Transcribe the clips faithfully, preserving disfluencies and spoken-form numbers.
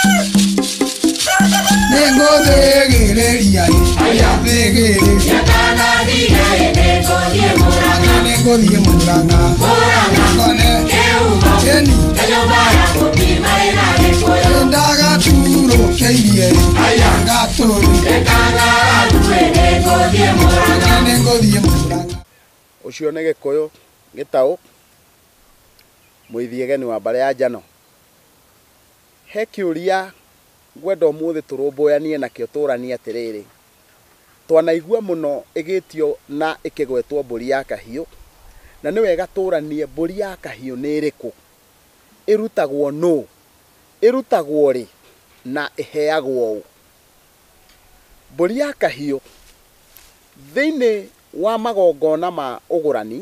Nengo de geleria, aya de geleria. Yakana diye nengo diye muranga. Nengo diye muranga. Muranga. Kone. Keumo. Keni. Kayobara kopi maina lekoyo. Ndaga turo keiye. Aya gaturi. Yakana duwe nengo diye muranga. Nengo diye muranga. Ucio nĩ Gĩkũyũ gĩtaũ mũithiegeni wa mbare ya njano. He kĩũria ngwenda ũmũthĩ tũrũmbũyanie nakĩo tũranie atĩrĩrĩ, twanaigua mũno ĩgĩtio na ĩkĩgwetwo mbũri ya kahiũ, na nĩ wega tũranie mbũri ya kahiũ nĩ ĩrĩkũ, ĩrutagwo nũ, ĩrutagwo rĩ, na ĩheagwo ũ. Mbũri ya kahiũ thĩinĩ wa magongona ma ũgũrani,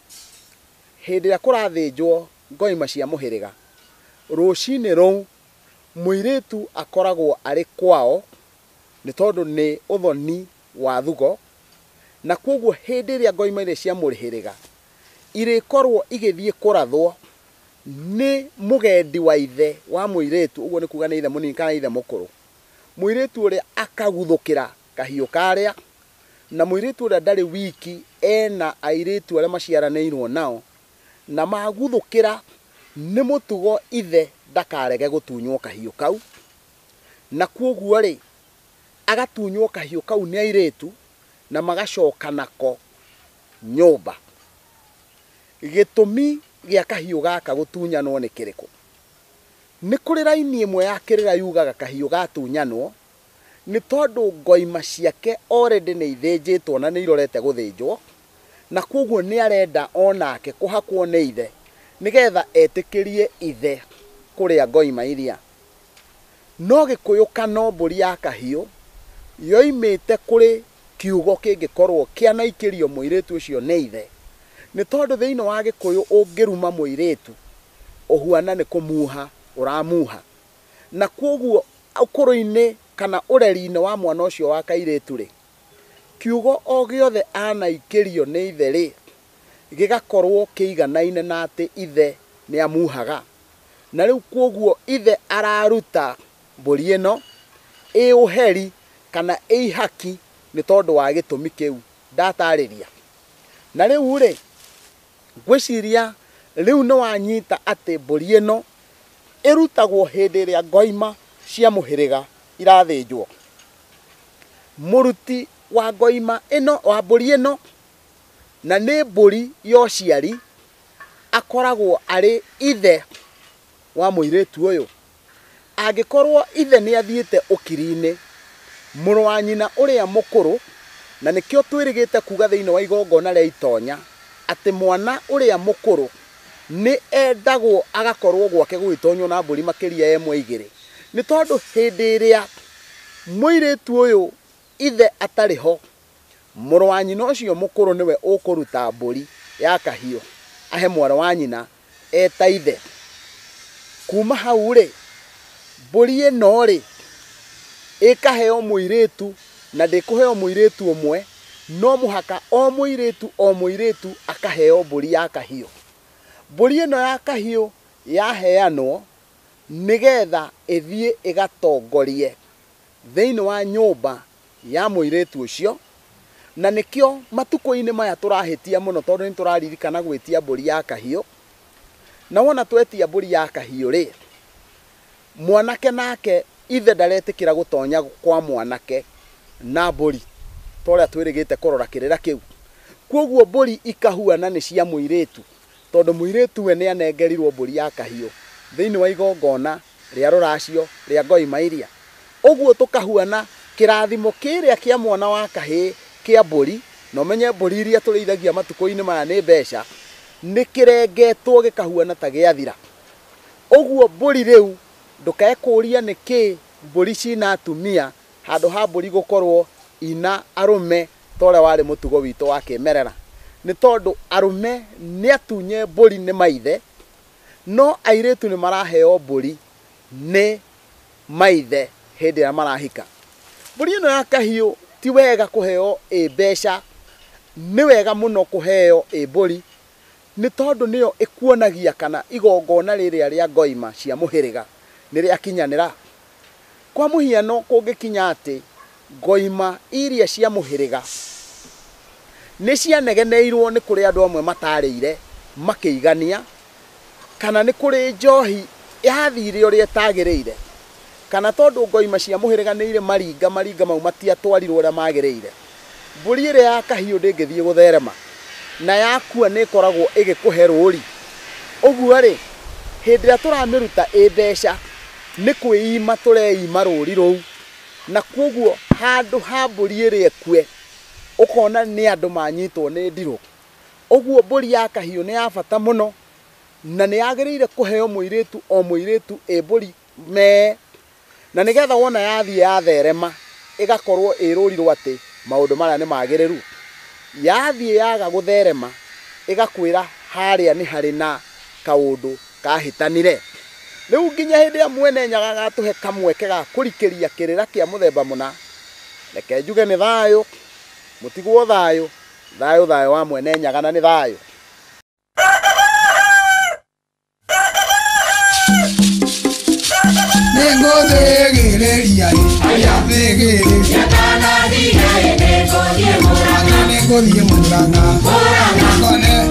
hĩndĩ ĩrĩa kũrathĩnjwo ngoima cia mũhĩrĩga, rũcinĩ rũu mũirĩtu akoragwo arĩ kwao nĩ tondũ nĩ ũthoni wa thugo, na kwoguo hĩndĩ ĩrĩa ngoima irĩ cia mũhĩrĩga irĩkorwo igĩthiĩ kũrathwo nĩ mũgendi wa ithe wa mũirĩtu, ũguo nĩ kuga nĩ ithe mũnini kana ithe mũkũrũ. Mũirĩtu ũrĩa akaguthũkĩra kahiũ karĩa, na mũirĩtu ũrĩa ndarĩ wiki ena airĩtu arĩa maciaranĩirwo nao, na maguthũkĩra nĩ mũtugo ithe ndakarege gũtunywo kahiũ kau, na kwoguo rĩ agatunywo kahiũ kau nĩ airĩtu na magacoka nako nyũmba. Gĩtũmi gĩa kahiũ gaka gũtunyanwo nĩ kĩrĩkũ? Nĩ kũrĩ raini ĩmwe ya kĩrĩra yugaga kahiũ gatunyanwo nĩ tondũ ngoima ciake already nĩ ithĩnjĩtwo na nĩ irorete gũthĩnjwo, na kwoguo nĩ arenda onake kũhakwo nĩ ithe nĩgetha etĩkĩrie ithe kũrĩa ngoima iria. No Gĩkũyũ kana mbũri ya kahiũ yoimĩte kũrĩ kiugo kĩngĩkorwo kĩanaikĩrio mũirĩtu ũcio nĩ ithe, nĩ tondũ thĩinĩ wa Gĩkũyũ ũngĩruma mũirĩtu ũhuana nĩ kũmuha ũramuha, na kwoguo ũkũrũ-inĩ kana ũreri-inĩ wa mwana ũcio wa kairĩtu rĩ, kiugo o gĩothe anaikĩrio nĩ ithe rĩ, gĩgakorwo kĩiganaine na atĩ ithe nĩ amuhaga. Na rĩu kwoguo ithe araruta mbũri ĩno ĩ ũheri kana ĩ ihaki nĩ tondũ wa gĩtũmi kĩu ndatarĩria. Na rĩu rĩ, ngwĩciria rĩu nĩ wanyita atĩ mbũri ĩno ĩrutagwo hĩndĩ ĩrĩa ngoima cia mũhĩrĩga irathĩnjwo. Mũruti wa ngoima ĩno wa mbũri ĩno, na nĩ mbũri ya ũciari, akoragwo arĩ ithe wa mũirĩtu ũyũ. Angĩkorwo ithe nĩ athiĩte ũkiri-inĩ, mũrũ wa nyina ũrĩa mũkũrũ, na nĩkĩo twĩrĩgĩte kuga thĩinĩ wa igongona rĩa itonya atĩ mwana ũrĩa mũkũrũ nĩ endagwo agakorwo gwake gũgĩtonywo na mbũri makĩria ĩmwe igĩrĩ, nĩ tondũ hĩndĩ ĩrĩa mũirĩtu ũyũ ithe atarĩ ho, mũrũ wa nyina ũcio mũkũrũ nĩwe ũkũruta mbũri ya kahiũ ahe mwarĩ wa nyina eta ithe. Kuma hau rĩ, mbũri ĩno rĩ ĩkaheo mũirĩtu, na ndĩkũheo mũirĩtu ũmwe, no mũhaka o mũirĩtu o mũirĩtu akaheo mbũri ya kahiũ. Mbũri ĩno ya kahiũ yaheanwo nĩgetha ĩthiĩ ĩgatongorie thĩinĩ wa nyũmba ya mũirĩtu ũcio, na nĩkĩo matukũ-inĩ maya tũrahĩtia mũno tondũ nĩ tũraririkana gwĩtia mbũri ya kahiũ. Na wona twetia mbũri ya kahiũ rĩ, mwanake nake ithe ndaretĩkĩra gũtonya kwa mwanake na mbũri ta ũrĩa twĩrĩgĩte kũrora kĩrĩra kĩu. Kwoguo mbũri ikahuana nĩ cia mũirĩtu, tondũ mũirĩtu we nĩ anengerirwo mbũri ya kahiũ thĩinĩ wa igongona rĩa rũracio rĩa ngoima iria. Ũguo tũkahuana kĩrathimo kĩrĩa kĩa mwana wa kahĩĩ kĩa mbũri, na ũmenye mbũri iria tũrĩithagia matukũ-inĩ maya nĩ mbeca, nĩ kĩrengetwo gĩkahuana ta gĩathira. Ũguo mbũri rĩu ndũkae kũũria nĩkĩ mbũri cina atumia handũ ha mbũri gũkorwo ina arũme ta ũrĩa warĩ mũtugo witũ wa kĩmerera. Nĩ tondũ arũme nĩ atunye mbũri nĩ maithe, no airĩtu nĩ maraheo mbũri nĩ maithe hĩndĩ ĩrĩa marahika. Mbũri ĩno ya kahiũ ti wega kũheo ĩ mbeca, nĩ wega mũno kũheo ĩ mbũri, nĩ tondũ nĩyo ĩkuonagia kana igongona rĩrĩa rĩa ngoima cia mũhĩrĩga nĩ rĩakinyanĩra. kwa muhiano kungikinya ati ngoima iria cia muhiriga ni cia negeneirwo ni kuri andu amwe matarĩire makiigania kana ni kuri njohi yathire uria tagĩrĩire kana tondu ngoima cia muhiriga ni ire maringa maringa mau matiatwarirwo uria magĩrĩire mburi ĩrĩa ya kahiũ ndĩngĩthiĩ gũtherema na yakua nĩ ĩkoragwo ĩgĩkũhe rũri ũguo rĩ hĩndĩ ĩrĩa tũramĩruta ĩ mbeca nĩ kwĩima tũreima rũri rũu na kwoguo handũ ha mburi ĩrĩa ĩkue ũkona nĩ andũ manyitwo nĩ ndirũ ũguo mburi ya kahiũ nĩ ya bata mũno na nĩ yagĩrĩire kũheo mũirĩtu o mũirĩtu ĩ mburi me na nĩgetha wona yathiĩ yatherema ĩgakorwo ĩ rũri rwa atĩ maũndũ marĩa nĩ magĩrĩru yathiĩ yaga gũtherema ĩgakwĩra harĩa nĩ harĩ na kaũndũ kahĩtanire rĩu nginya hĩndĩ ya mwene nyaga gatũhe kamweke ga kũrikĩria kĩrĩra kĩa mũthemba mũna reke njuge nĩ thayũ mũtigwo thayũ thayũ thayũ wa mwene nyaga na nĩ thayũ Nengothegĩrĩria thegĩrĩria kana thigare negũthiĩ Mũrang'a negũthiĩ Mũrang'a Mũrang'a ngone